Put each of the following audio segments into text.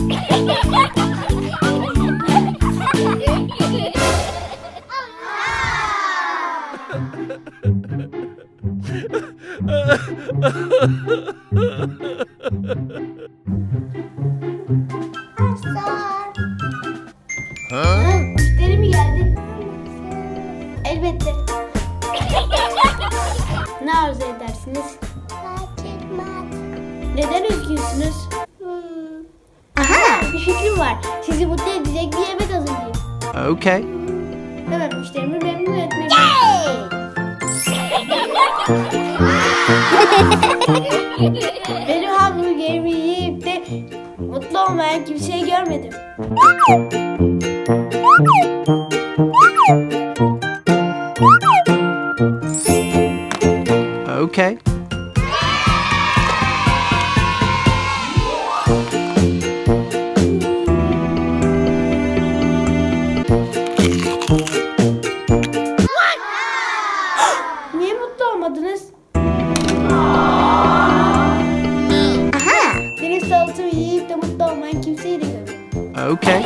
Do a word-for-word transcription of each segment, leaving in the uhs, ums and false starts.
Ha? Müşteri mi geldi? Elbette. Ne arzu edersiniz? Fark etmez. Neden üzgünsünüz? Hmm. Aha, bir fikrim var. Sizi mutlu edecek bir yemek hazırlayayım. Okay. Hemen müşterimi memnun etmeye Benim hamburgerimi yiyip de mutlu olmayan kimseyi görmedim. Okay. Niye mutlu olmadınız? Aha. Benim salatamı yiyip de mutlu olmayan kimseyi de görmedim. Okay.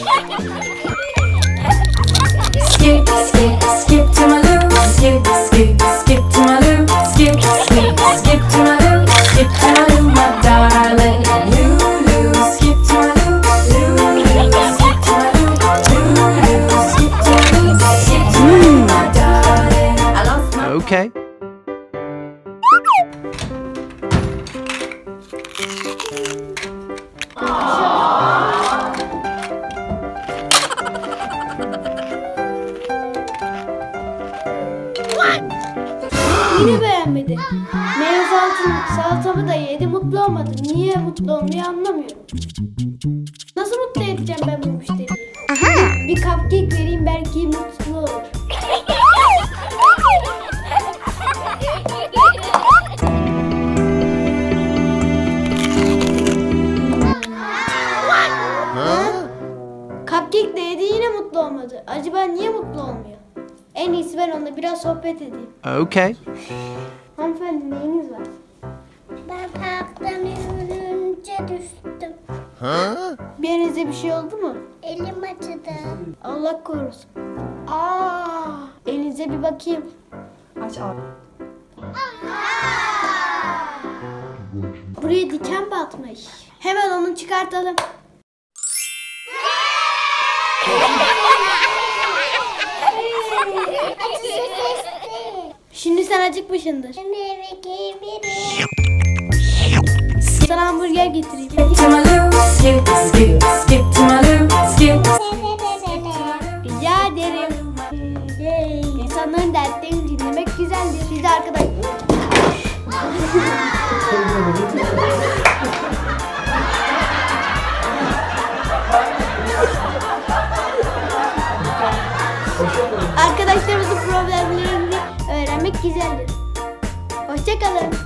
Skip, skip, skip to my loo. Skip, skip, skip to my loo. Skip, skip, skip to my loo. Skip to my loo, my darling. Loo, loo, skip to my loo. Loo, loo, skip to my loo. Loo, loo, skip to my loo. Skip to my loo, my darling. I lost my. Okay. Yine beğenmedi. Meyve salatamı, salatamı da yedi, mutlu olmadı. Niye mutlu olmuyor anlamıyorum. Nasıl mutlu edeceğim ben bu müşteriyi? Aha. Bir cupcake vereyim, belki mutlu olur. Cupcake de yedi, yine mutlu olmadı. Acaba niye mutlu olmuyor? En iyisi ben onunla biraz sohbet edeyim. Okay. Hanımefendi, neyiniz var? Ben parktan yürüyünce düştüm. Bir yerinize bir şey oldu mu? Elim acıdı. Allah korusun. Aa, elinize bir bakayım. Aç abi. Buraya diken batmış. Hemen onu çıkartalım. Acısı sesli. Şimdi sen acıkmışsındır. Ben eve gidebilirim. Sana hamburger getireyim. Skip to my loo. Skip, skip, skip to my loo. Skip. Rica ederim. Yay. İnsanların dertlerini dinlemek güzeldir. Biz de arkadaş. Arkadaşlarımızın problemlerini öğrenmek güzeldir. Hoşça kalın.